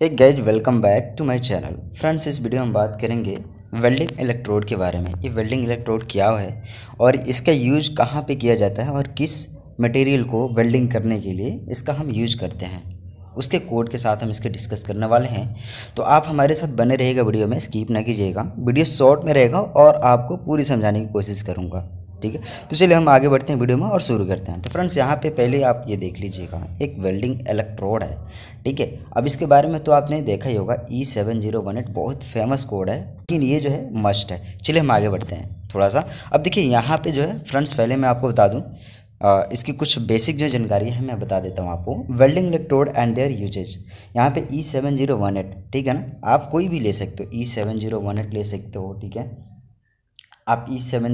Hey guys, welcome back to my channel. Friends, इस video में हम बात करेंगे वेल्डिंग इलेक्ट्रोड के बारे में। ये वेल्डिंग इलेक्ट्रोड क्या है और इसका यूज कहाँ पे किया जाता है और किस मटेरियल को वेल्डिंग करने के लिए इसका हम यूज करते हैं, उसके कोड के साथ हम इसके डिस्कस करने वाले हैं। तो आप हमारे साथ बने रहिएगा, वीडियो में स्किप ना कीजिएगा। वीडियो शॉर्ट में रहेगा और आपको पूरी समझाने की कोशिश करूँगा, ठीक है। तो चलिए हम आगे बढ़ते हैं वीडियो में और शुरू करते हैं। तो फ्रेंड्स, यहाँ पे पहले आप ये देख लीजिएगा, एक वेल्डिंग इलेक्ट्रोड है, ठीक है। अब इसके बारे में तो आपने देखा ही होगा, E7018 बहुत फेमस कोड है, लेकिन ये जो है मस्ट है। चलिए हम आगे बढ़ते हैं थोड़ा सा। अब देखिए यहाँ पे जो है फ्रेंड्स, पहले मैं आपको बता दूँ इसकी कुछ बेसिक जो जानकारी है मैं बता देता हूँ आपको। Welding electrode and their uses, यहाँ पे E7018, ठीक है ना। आप कोई भी ले सकते हो, E7018 ले सकते हो, ठीक है। आप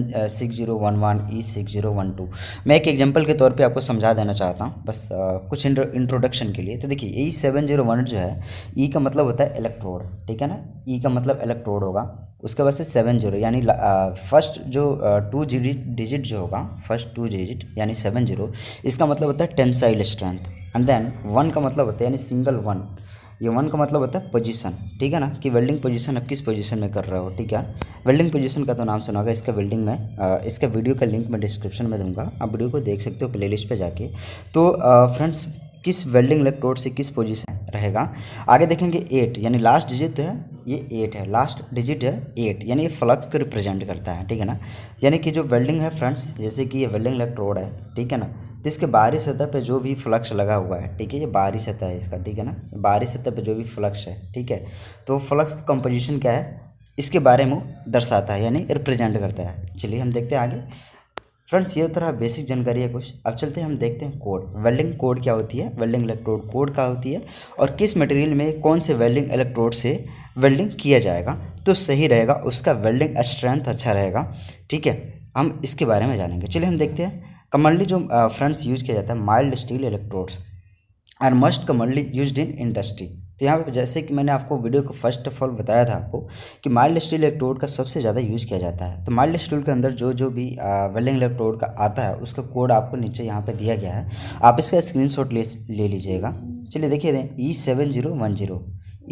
E6011, E6012, मैं एक एग्जांपल के तौर पे आपको समझा देना चाहता हूँ, बस कुछ इंट्रोडक्शन के लिए। तो देखिए E7018 जो है, E का मतलब होता है इलेक्ट्रोड, ठीक है ना। E का मतलब इलेक्ट्रोड होगा, उसके बाद से 70 यानी फर्स्ट जो 2 डिजिट जो होगा, फर्स्ट 2 डिजिट यानी 70, इसका मतलब होता है टेंसाइल स्ट्रेंथ। एंड देन 1 का मतलब होता है यानी सिंगल 1, ये 1 का मतलब होता है पोजीशन, ठीक है ना, कि वेल्डिंग पोजीशन आप किस पोजीशन में कर रहे हो, ठीक है। वेल्डिंग पोजीशन का तो नाम सुना होगा, इसका वेल्डिंग में इसका वीडियो का लिंक मैं डिस्क्रिप्शन में दूंगा, आप वीडियो को देख सकते हो प्लेलिस्ट पे जाके। तो फ्रेंड्स, किस वेल्डिंग इलेक्ट्रोड से किस पोजीशन रहेगा आगे देखेंगे। 8 यानी लास्ट डिजिट है, ये 8 है, लास्ट डिजिट है 8, यानी ये फ्लक्स को रिप्रेजेंट करता है, ठीक है ना। यानी कि जो वेल्डिंग है फ्रेंड्स, जैसे कि ये वेल्डिंग इलेक्ट्रोड है, ठीक है ना, तो इसके बाहरी सतह पे जो भी फ्लक्स लगा हुआ है, ठीक है, ये बाहरी सतह है इसका, ठीक है ना। बाहरी सतह पे जो भी फ्लक्स है, ठीक है, तो फ्लक्स का कंपोजिशन क्या है, इसके बारे में दर्शाता है, यानी रिप्रेजेंट करता है। चलिए हम देखते हैं आगे। फ्रेंड्स, ये तरह बेसिक जानकारी है कुछ। अब चलते हैं, हम देखते हैं कोड। वेल्डिंग कोड क्या होती है, वेल्डिंग इलेक्ट्रोड कोड क्या होती है, और किस मटेरियल में कौन से वेल्डिंग इलेक्ट्रोड से वेल्डिंग किया जाएगा तो सही रहेगा, उसका वेल्डिंग स्ट्रेंथ अच्छा रहेगा, ठीक है। हम इसके बारे में जानेंगे। चलिए हम देखते हैं। कमनली जो फ्रेंड्स यूज किया जाता है, mild steel electrodes are most commonly used in industry. तो यहाँ पे जैसे कि मैंने आपको वीडियो को फर्स्ट ऑफ ऑल बताया था आपको कि माइल्ड स्टील इलेक्ट्रोड का सबसे ज़्यादा यूज़ किया जाता है। तो माइल्ड स्टील के अंदर जो जो भी वेल्डिंग इलेक्ट्रोड का आता है, उसका कोड आपको नीचे यहाँ पे दिया गया है, आप इसका स्क्रीनशॉट ले लीजिएगा। चलिए देखिए दें, E7010,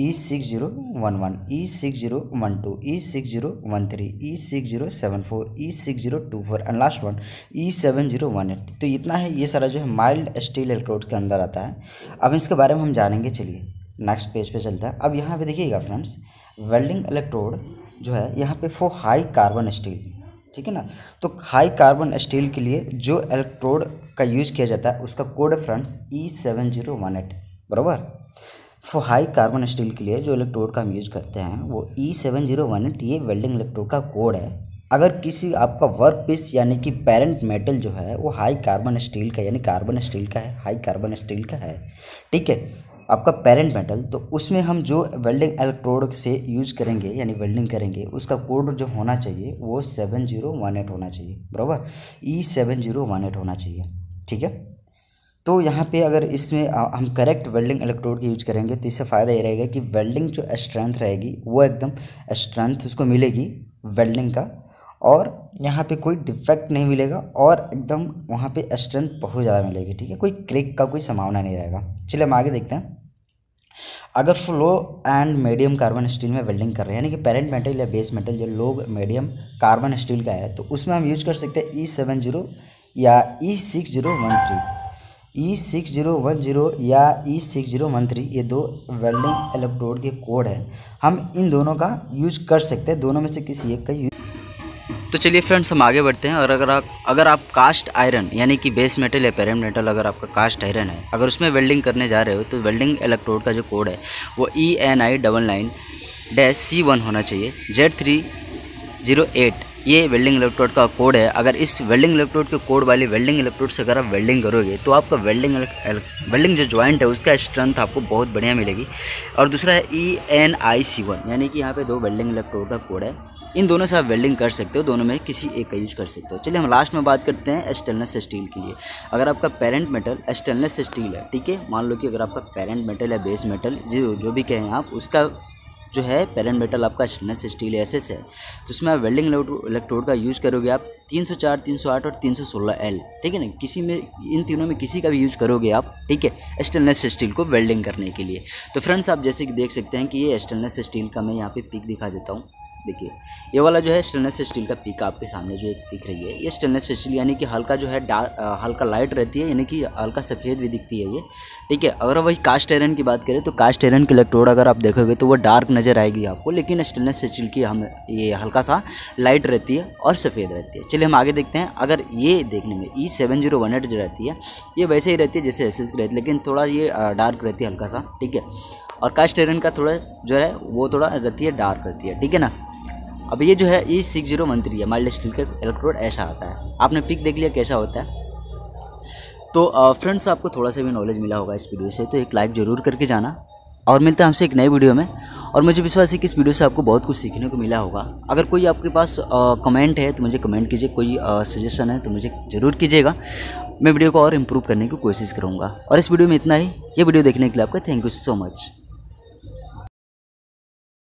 E6011, E6012, E6013, E6074, E6024 and last one E7018। तो इतना है, ये सारा जो है माइल्ड स्टील इलेक्ट्रोड के अंदर आता है। अब इसके बारे में हम जानेंगे। चलिए नेक्स्ट पेज पे चलता है। अब यहाँ पे देखिएगा फ्रेंड्स, वेल्डिंग इलेक्ट्रोड जो है यहाँ पे फॉर हाई कार्बन स्टील, ठीक है ना। तो हाई कार्बन स्टील के लिए जो इलेक्ट्रोड का यूज किया जाता है, उसका कोड है फ्रेंड्स E7018, बराबर। फॉर हाई कार्बन स्टील के लिए जो इलेक्ट्रोड का हम यूज करते हैं वो E7018, ये वेल्डिंग इलेक्ट्रोड का कोड है। अगर किसी आपका वर्क पीस यानी कि पेरेंट मेटल जो है वो हाई कार्बन स्टील का, यानी कार्बन स्टील का है, हाई कार्बन स्टील का है, ठीक है, आपका पेरेंट मेटल, तो उसमें हम जो वेल्डिंग इलेक्ट्रोड से यूज करेंगे यानी वेल्डिंग करेंगे, उसका कोड जो होना चाहिए वो 7018 होना चाहिए, बराबर। E7018 होना चाहिए, ठीक है। तो यहाँ पे अगर इसमें हम करेक्ट वेल्डिंग इलेक्ट्रोड की यूज करेंगे तो इससे फ़ायदा ये रहेगा कि वेल्डिंग जो स्ट्रेंथ रहेगी वो एकदम स्ट्रेंथ उसको मिलेगी वेल्डिंग का, और यहाँ पे कोई डिफेक्ट नहीं मिलेगा, और एकदम वहाँ पे स्ट्रेंथ बहुत ज़्यादा मिलेगी, ठीक है। कोई क्रैक का कोई संभावना नहीं रहेगा। चलिए हम आगे देखते हैं। अगर low and medium carbon steel में वेल्डिंग कर रहे हैं, यानी कि पेरेंट मेटल या बेस मेटल जो लो मीडियम कार्बन स्टील का है, तो उसमें हम यूज कर सकते हैं E70 या E6013, E6010 या E6013, ये दो वेल्डिंग इलेक्ट्रोड के कोड है। हम इन दोनों का यूज कर सकते हैं, दोनों में से किसी एक का यूज। तो चलिए फ्रेंड्स, हम आगे बढ़ते हैं। और अगर आप कास्ट आयरन यानी कि बेस मेटल या पेरेंट मेटल, अगर आपका कास्ट आयरन है, अगर उसमें वेल्डिंग करने जा रहे हो, तो वेल्डिंग इलेक्ट्रोड का जो कोड है वो ENI99-C1 होना चाहिए। Z308 ये वेल्डिंग इलेक्ट्रोड का कोड है। अगर इस वेल्डिंग इलेक्ट्रोड के कोड वाली वेल्डिंग इलेक्ट्रोड से अगर आप वेल्डिंग करोगे तो आपका वेल्डिंग जो जॉइंट है उसका स्ट्रेंथ आपको बहुत बढ़िया मिलेगी। और दूसरा है ENIC1, यानी कि यहाँ पे दो वेल्डिंग इलेक्ट्रोड का कोड है, इन दोनों से आप वेल्डिंग कर सकते हो, दोनों में किसी एक का यूज कर सकते हो। चलिए हम लास्ट में बात करते हैं स्टेनलेस स्टील के लिए। अगर आपका पेरेंट मेटल स्टेनलेस स्टील है, ठीक है, मान लो कि अगर आपका पेरेंट मेटल या बेस मेटल जो भी कहें आप, उसका जो है पेरेंट मेटल आपका स्टेनलेस स्टील एसएस है, तो उसमें आप वेल्डिंग इलेक्ट्रोड का यूज़ करोगे आप 304, 308 और 316L, ठीक है ना। किसी में इन तीनों में किसी का भी यूज़ करोगे आप, ठीक है, स्टेनलेस स्टील को वेल्डिंग करने के लिए। तो फ्रेंड्स आप जैसे कि देख सकते हैं कि ये स्टेनलेस स्टील का मैं यहाँ पे पिक दिखा देता हूँ। देखिए ये वाला जो है स्टेनलेस स्टील का पिक आपके सामने जो एक दिख रही है, ये स्टेनलेस स्टील यानी कि हल्का जो है हल्का लाइट रहती है, यानी कि हल्का सफ़ेद भी दिखती है ये, ठीक है। अगर वही कास्ट आयरन की बात करें तो कास्ट आयरन की इलेक्ट्रोड अगर आप देखोगे तो वो डार्क नज़र आएगी आपको, लेकिन स्टेनलेस स्टील की हम ये हल्का सा लाइट रहती है और सफ़ेद रहती है। चलिए हम आगे देखते हैं। अगर ये देखने में E7018 जो रहती है ये वैसे ही रहती है जैसे एसएस की रहती है, लेकिन थोड़ा ये डार्क रहती है हल्का सा, ठीक है। और कास्ट आयरन का थोड़ा जो है वो थोड़ा रहती है डार्क रहती है, ठीक है ना। अब ये जो है E6013 है माइल्ड स्टील का इलेक्ट्रोड, ऐसा आता है। आपने पिक देख लिया कैसा होता है। तो फ्रेंड्स आपको थोड़ा सा भी नॉलेज मिला होगा इस वीडियो से, तो एक लाइक ज़रूर करके जाना और मिलते हैं हमसे एक नई वीडियो में। और मुझे विश्वास है कि इस वीडियो से आपको बहुत कुछ सीखने को मिला होगा। अगर कोई आपके पास कमेंट है तो मुझे कमेंट कीजिए, कोई सजेशन है तो मुझे ज़रूर कीजिएगा। मैं वीडियो को और इम्प्रूव करने की कोशिश करूँगा। और इस वीडियो में इतना ही। ये वीडियो देखने के लिए आपका थैंक यू सो मच।